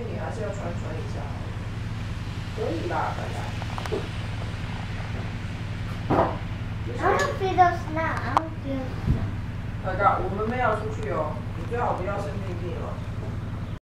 去你还是要穿一下。可以啦，大家。 I don't feel the snow. I don't feel the snow. 大哥，我们没有出去哦，你最好不要生病病了。